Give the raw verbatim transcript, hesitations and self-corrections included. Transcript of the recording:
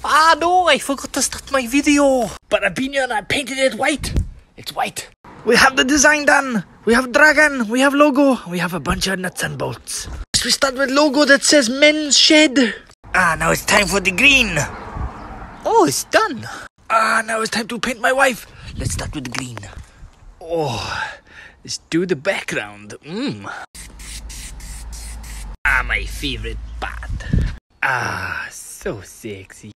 Ah no, I forgot to start my video. But I've been here and I painted it white. It's white. We have the design done. We have dragon, we have logo, we have a bunch of nuts and bolts. We start with logo that says Men's Shed. Ah, now it's time for the green. Oh, it's done. Ah, now it's time to paint my wife. Let's start with the green. Oh, let's do the background. Mmm. Ah, my favorite part. Ah, so sexy.